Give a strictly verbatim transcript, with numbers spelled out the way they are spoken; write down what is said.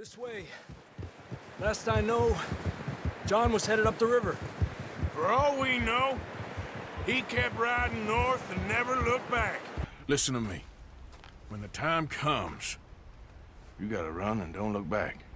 This way. Last I know, John was headed up the river. For all we know, he kept riding north and never looked back. Listen to me. When the time comes, you gotta run and don't look back.